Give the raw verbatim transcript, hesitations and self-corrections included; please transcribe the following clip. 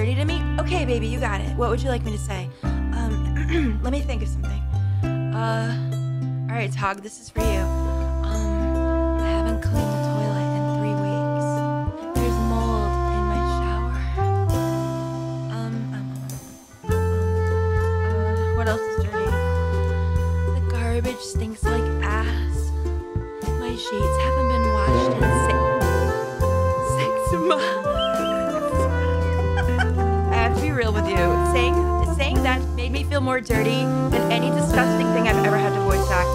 dirty to me? Okay, baby, you got it. What would you like me to say? Um, let me think of something. Uh, all right, Tog, this is for you. Um, I haven't cleaned the toilet in three weeks. There's mold in my shower. Um, um, um, uh, what else is dirty? The garbage stinks like ass. My sheets haven't been washed in six, six months. I have to be real with you. Saying, saying that made me feel more dirty than any disgusting thing I've ever had to voice act.